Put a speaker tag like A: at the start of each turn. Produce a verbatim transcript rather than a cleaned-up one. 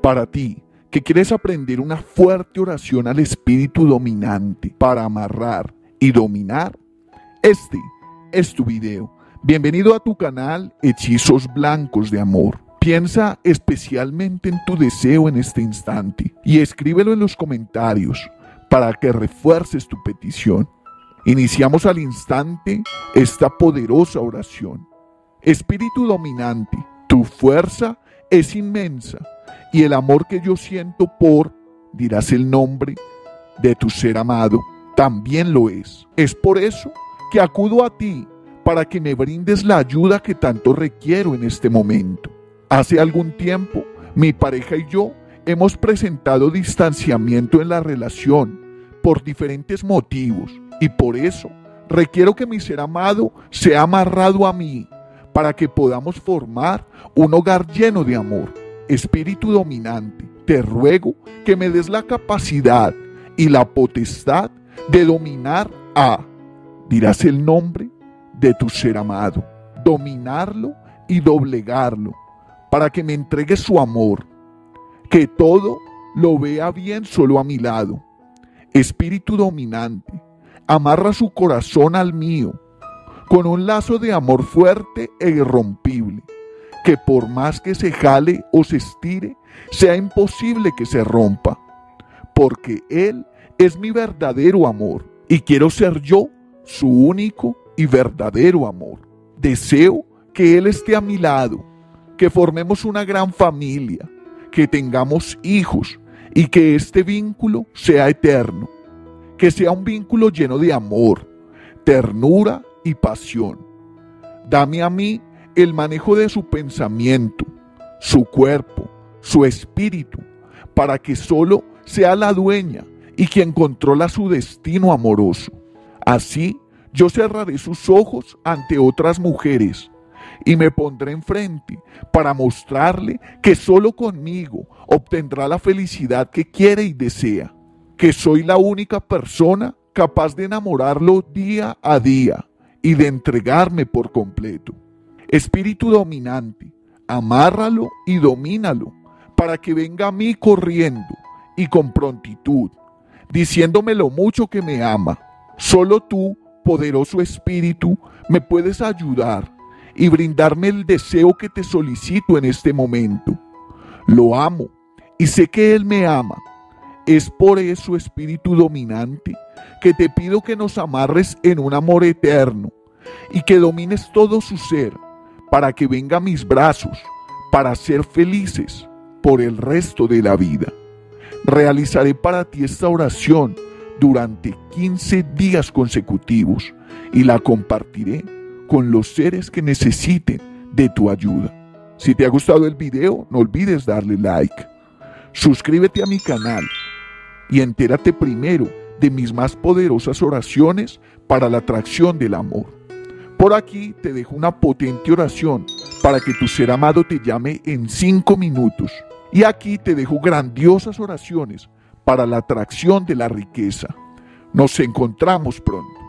A: Para ti, que quieres aprender una fuerte oración al espíritu dominante para amarrar y dominar, este es tu video. Bienvenido a tu canal Hechizos Blancos de Amor. Piensa especialmente en tu deseo en este instante y escríbelo en los comentarios para que refuerces tu petición. Iniciamos al instante esta poderosa oración. Espíritu dominante, tu fuerza es inmensa y el amor que yo siento por, dirás el nombre de tu ser amado, también lo es. Es por eso que acudo a ti para que me brindes la ayuda que tanto requiero en este momento. Hace algún tiempo, mi pareja y yo hemos presentado distanciamiento en la relación por diferentes motivos y por eso requiero que mi ser amado sea amarrado a mí para que podamos formar un hogar lleno de amor. Espíritu dominante, te ruego que me des la capacidad y la potestad de dominar a, dirás el nombre de tu ser amado, dominarlo y doblegarlo, para que me entregue su amor, que todo lo vea bien solo a mi lado. Espíritu dominante, amarra su corazón al mío, con un lazo de amor fuerte e irrompible, que por más que se jale o se estire, sea imposible que se rompa, porque Él es mi verdadero amor, y quiero ser yo su único y verdadero amor. Deseo que Él esté a mi lado, que formemos una gran familia, que tengamos hijos y que este vínculo sea eterno, que sea un vínculo lleno de amor, ternura y pasión. Dame a mí el manejo de su pensamiento, su cuerpo, su espíritu, para que solo sea la dueña y quien controla su destino amoroso. Así yo cerraré sus ojos ante otras mujeres y me pondré enfrente para mostrarle que solo conmigo obtendrá la felicidad que quiere y desea, que soy la única persona capaz de enamorarlo día a día y de entregarme por completo. Espíritu dominante, amárralo y domínalo para que venga a mí corriendo y con prontitud, diciéndome lo mucho que me ama. Solo tú, poderoso Espíritu, me puedes ayudar y brindarme el deseo que te solicito en este momento. Lo amo y sé que Él me ama. Es por eso, Espíritu dominante, que te pido que nos amarres en un amor eterno y que domines todo su ser, para que venga a mis brazos, para ser felices por el resto de la vida. Realizaré para ti esta oración durante quince días consecutivos y la compartiré con los seres que necesiten de tu ayuda. Si te ha gustado el video, no olvides darle like. Suscríbete a mi canal y entérate primero de mis más poderosas oraciones para la atracción del amor. Por aquí te dejo una potente oración para que tu ser amado te llame en cinco minutos. Y aquí te dejo grandiosas oraciones para la atracción de la riqueza. Nos encontramos pronto.